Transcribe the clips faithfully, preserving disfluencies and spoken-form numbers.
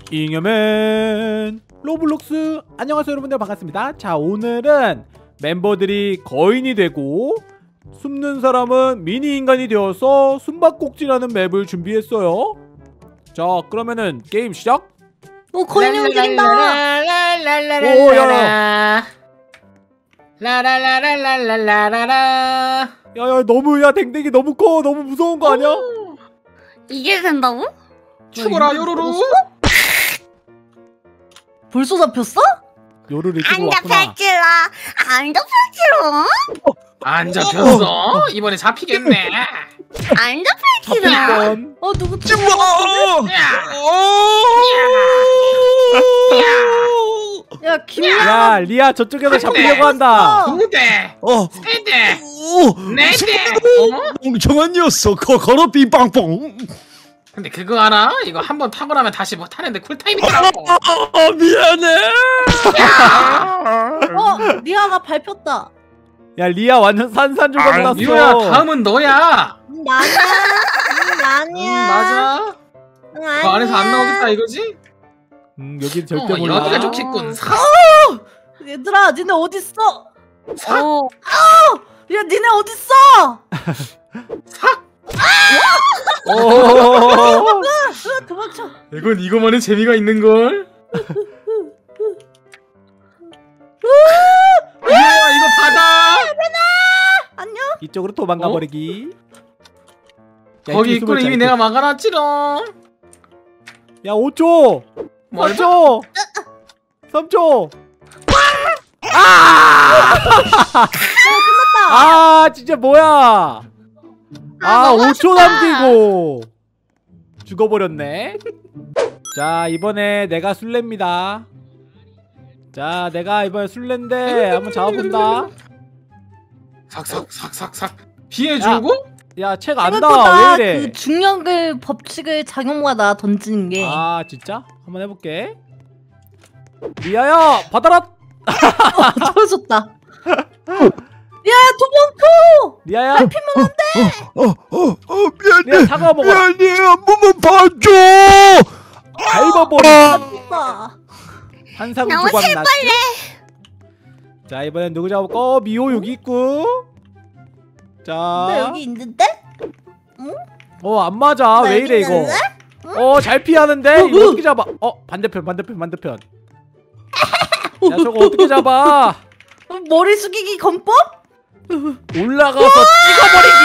잉여맨 로블록스. 안녕하세요 여러분들, 반갑습니다. 자, 오늘은 멤버들이 거인이 되고 숨는 사람은 미니인간이 되어서 숨바꼭질하는 맵을 준비했어요. 자, 그러면은 게임 시작. 오, 거인이 움직인다. 오, 야, 라라라라라라라라. 야야, 너무, 야, 댕댕이 너무 커. 너무 무서운 거 아니야? 이게 된다고? 죽어라 요루루. 벌써 잡혔어? 요루를 끼고 안 왔구나. 잡혔지롱. 안 잡혔지롱. 안 잡혔어? 이번에 잡히겠네. 안 잡혔지롱. 잡혔던. 어, 누구 찜마! 야, 김야. 야, 리아 저쪽에서 잡히려고 한다. 두 대, 어, 세 대, 오, 네 대. 어? 멍청한 녀석, 거 걸어 빙빵뽕. 근데 그거 알아? 이거 한번 타고 나면 다시 못 타는데 쿨타임이더라고. 아, 미안해. 어, 리아가 밟혔다. 야, 리아 완전 산산조각 났어. 미호야, 다음은 너야. 응, 나야. 응, 아니야. 응, 맞아. 응, 그 안에서 안 나오겠다 이거지? 음, 여기 절대 어, 몰라. 여기가 좋겠군. 사. 얘들아, 니네 어딨어? 사. 오. 야, 니네 어딨어? 사. 오. 으, 도망쳐. 이건 이거만의 재미가 있는 걸. 미호야, 이거 받아. 안녕. 이쪽으로 도망가 버리기. 야, 거기 이쪽에 숨을 입구를 이미 자, 내가 막아놨지롱. 야, 오 초. 뭘 삼 초. 삼 초. 아! 아, 진짜 뭐야? 아, 오 초 남기고 죽어버렸네. 자, 이번에 내가 술래입니다. 자, 내가 이번에 술래인데 한번 잡아본다. 삭삭삭삭삭 피해주고? 야, 책 안다. 생각보다 왜 이래? 그 중력을 법칙을 작용마다 던지는 게. 아, 진짜? 한번 해볼게. 리아야, 받아라. 어, 떨어졌다. 야, 도망쳐. 리아야, 밟히면 안 돼. 어, 어, 어, 리아 미안해. 사과 먹어. 미안해, 한 번만 봐줘. 밟아버려. 아, 한 상은 너무 조각 났지. 실빨래. 자, 이번엔 누구 잡을까? 어, 미호 여기 있고. 자, 나 여기 있는데? 어, 안 맞아. 나 왜 여기 이래 이거? 있는데? 어, 잘 피하는데? 이거 어떻게 잡아? 어, 반대편, 반대편, 반대편. 야, 저거 어떻게 잡아? 어, 머리 숙이기 건법? 올라가서 찍어버리기.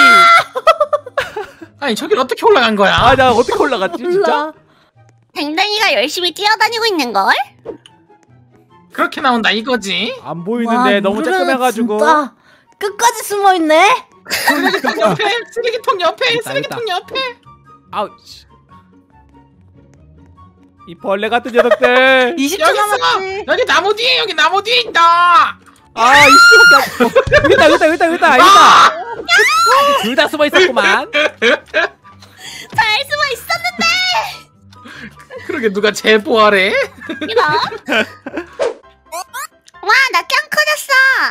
아니 저길 어떻게 올라간 거야? 아, 나 어떻게 올라갔지 진짜? 몰라. 댕댕이가 열심히 뛰어다니고 있는걸? 그렇게 나온다 이거지? 안 보이는데 와, 너무 물은 쬐끔해가지고. 진짜 끝까지 숨어 있네. 쓰레기통 옆에 쓰레기통 옆에 있다, 쓰레기통 있다. 옆에. 아우, 씨. 이 벌레 같은 녀석들. 이십 초 여기 있어. 남았지. 여기 나무 뒤에 여기 나무 뒤에 있다. 아, 이십 초밖에 안. 여기 있다, 여기 있다, 여기 있다, 여기 있다. 여기 있다. 둘 다 숨어 있었구만. 잘 숨어 있었는데. 그러게 누가 제보하래? 이거. 와, 나 짱 커졌어.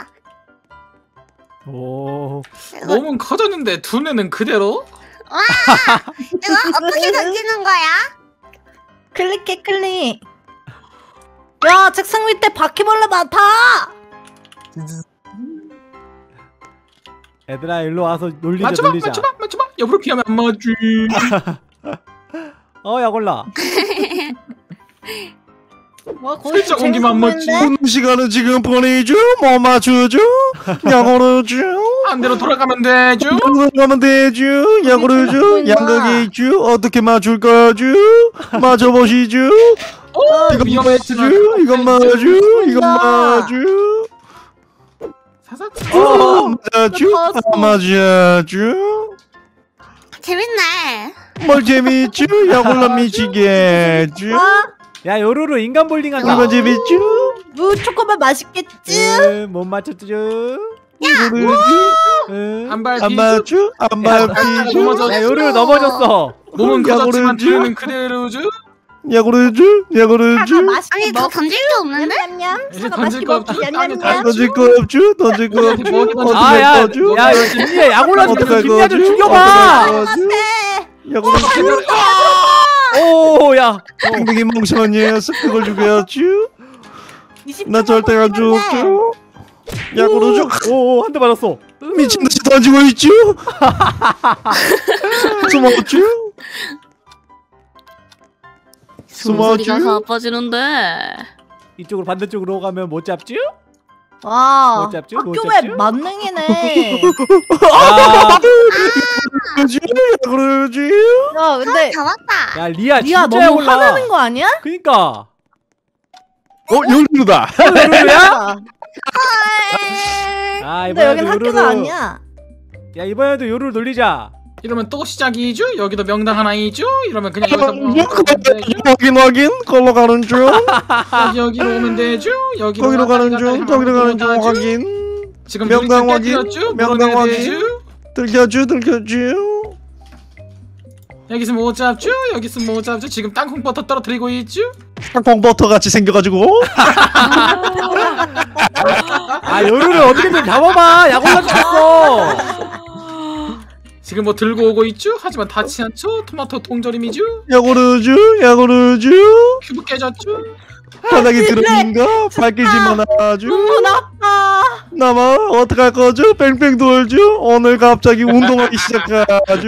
오. 몸은 커졌는데 두뇌는 그대로? 와, 이거 어떻게 던지는 거야? 클릭해 클릭. 야, 책상 밑에 바퀴벌레 많다. 얘들아, 일로 와서 놀리자, 맞춰봐 놀리자. 맞춰봐 맞춰봐. 옆으로 피하면 안 맞지. 어, 야, 골라. 와, 거의 살짝 옮기면 안 맞지. 본 시간은 지금 보내줘. 뭐 맞춰줘. 야구를 줘. 반대로 돌아가면 되죠. 가면 되죠. 야구를 줘. 양각이 있죠. 어떻게 맞출 거죠? 맞춰보시죠. 오, 이건 위험했지만 맞죠. 이건 맞죠. 이건 맞죠. 사삭. 어, 맞죠. 안 맞았죠. 재밌네. 뭘 재밌죠? 야구를 미치겠죠. 아, 야, 요루루 인간 볼링 한다. 이건 재밌죠? 무 초코만 맛있겠지. 응, 못 맞췄죠? 이거를 응. 안 안 밟히죠. 맞죠? 안 밟히죠? 넘어져. 야, 요루루 넘어졌어. 몸은 야구를 커졌지만 줘? 두뇌는 그대로죠. 야구를 줘? 야구를 줘? 사과 맛있게 아니, 더 먹. 던질 게 없는데? 냠냠냠. 이제 사과 던질 맛있게 거 먹. 없죠? 냠냠냠. 던질 던질 거 없죠? 던질 거 없죠? 머리 아, 야, 어떻게 거죠? 야, 김리야, 야골라 어떡할 죽여. 김리야 좀 거죠? 죽여봐. 어떡할 거죠? 야구를 줘? 그대로. 오야. 엉덩이 멍청한 녀석 그걸 죽여야지. 이십 나 절대 안 죽죠. 야구로 쭉. 오한 대 맞았어. 미친 듯이 던지고 있죠. 숨었죠. 숨소리가 숨었죠. 아파지는데. 이쪽으로 반대쪽으로 가면 못 잡죠? 와 못 잡죠? 못 학교 잡죠? 맵 만능이네. 아, 그러지. 그러지. 야 근데 잡았다. 야 리아 리아 진짜 너무 올라. 화나는 거 아니야? 그니까. 어 열리다. 요루루야? 헐. 아 근데 이번에도 여긴 요루루. 학교가 아니야. 야 이번에도 요루루 놀리자. 이러면 또 시작이죠? 여기도 명당 하나이죠? 이러면 그냥 여기서 뭐 확인 확인. 걸로 가는 중. 여기 여기로 오면 되죠? 여기로 거기로 왔다 가는 갔다 중. 하면 거기로 가는 중. 가죠? 확인. 지금 명당 유리창 확인. 깨뜨렸죠? 명당 물어내야 확인. 되죠? 들켜줘 들켜줘. 여기서 못 잡죠? 여기서 못 잡죠? 지금 땅콩버터 떨어뜨리고 있죠? 땅콩버터 같이 생겨가지고. 아 요루루 어떻게든 잡아봐. 약 올라쳤어. 지금 뭐 들고 오고 있죠? 하지만 닿지 않죠? 토마토 통조림이죠? 야구르주 야구르주. 큐브 깨졌죠? 바닥이 들어있는가? 발길질만 하죠. 눈물 나빠. 나만 어떡할 거죠? 뺑뺑 돌죠? 오늘 갑자기 운동하기 시작하죠?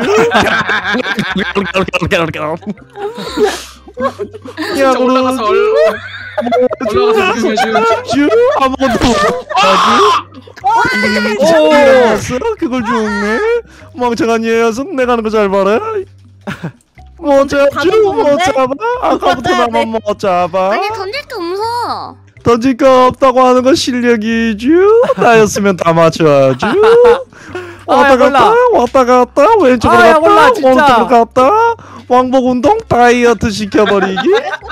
진짜 올라가서 얼, 올라가서 보여줘. 주 아무것도 못하지? 그걸 죽네? 멍청한 녀석 내가 하는 거 잘 봐라. 못 잡죠? 못 잡아? 아까부터 나만 못 잡아? 아니 던질 때 없어. 던질 거 없다고 하는 건 실력이죠? 나였으면 다 맞춰야죠? 왔다 아, 갔다 몰라. 왔다 갔다 왼쪽으로 아, 야, 갔다 몰라, 진짜. 오른쪽으로 갔다 왕복 운동 다이어트 시켜버리기.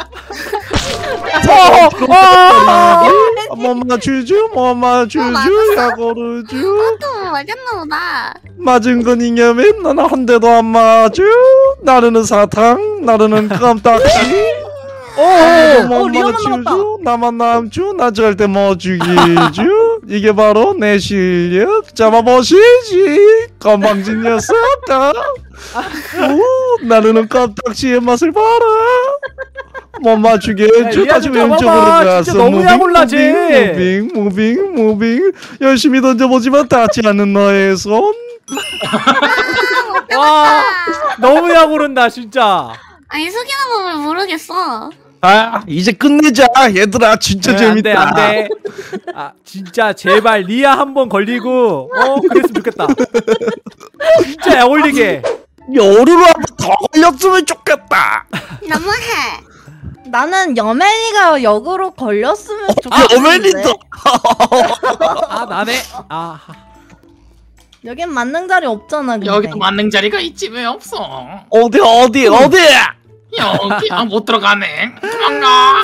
못 맞추죠? 못 맞추죠? 야구르죠? 또 맞았나 보다. 맞은 건 잉여맨 나는 한 대도 안 맞죠? 나르는 사탕 나르는 껌딱지. 어, 못 리아만 맞추죠? 나만 남죠? 나 절대 못 죽이죠? 이게 바로 내 실력. 잡아보시지 건방진 녀석아. 오, 나르는 껌딱지의 맛을 봐라. 못 맞추게 해줘. 리아 다시 좀 왼쪽으로 잡아봐. 가서 진짜 너무 약올라, 쟤. 무빙 무빙 무빙 열심히 던져보지만 닿지 않는 너의 손. 와 너무 약 오른다 진짜. 아니 숙이는 법을 모르겠어. 아 이제 끝내자 얘들아. 진짜 네, 재밌다. 안돼 안돼. 아 진짜 제발 리아 한 번 걸리고 어 그랬으면 좋겠다. 진짜 약 올리게. 여루로 한번 더 걸렸으면 좋겠다. 너무해. 나는 여맨이가 역으로 걸렸으면 아, 좋겠는데. 어멜린도. 아 나네. 아 여긴 만능 자리 없잖아. 근데. 여기도 만능 자리가 있지 왜 없어? 어디 어디 어디. 여기 아 못 들어가네. 도망가.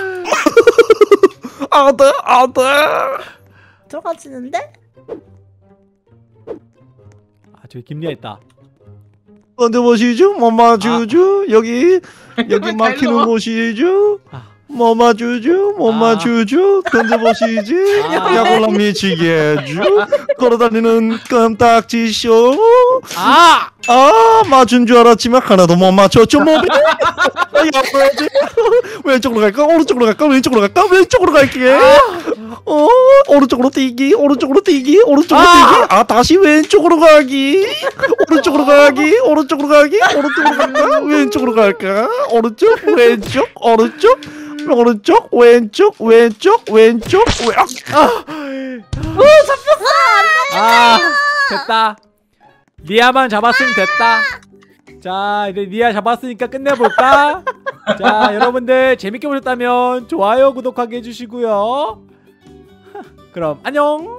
아들 아들. 들어가지는데? 아 저기 김리아 있다. 던져보시죠. 뭐 맞추죠? 여기 여기 왜 막히는 달려와? 곳이죠. 아. 뭐 맞추죠? 뭐 아. 맞추죠? 던져보시지. 아. 야골라 미치게 해줘. 걸어다니는 껌딱지 쇼. 아 아 맞춘 줄 알았지만 하나도 못 맞췄죠. 뭐 야골라지. 왼쪽으로 갈까? 오른쪽으로 갈까? 왼쪽으로 갈까? 왼쪽으로 갈게. 어 오른쪽으로 뛰기 오른쪽으로 뛰기 오른쪽으로 아. 뛰기. 아 다시 왼쪽으로 가기. 오른쪽으로 가기 오른쪽으로 가기 오른쪽으로 갈까? 왼쪽으로 갈까? 오른쪽 왼쪽 오른쪽 오른쪽 왼쪽 왼쪽 왼쪽 왼. 아, 됐다. 리아만 잡았으면 됐다. 자, 이제 리아 잡았으니까 끝내볼까? 자, 여러분들 재밌게 보셨다면 좋아요, 구독하기 해주시고요. 그럼 안녕.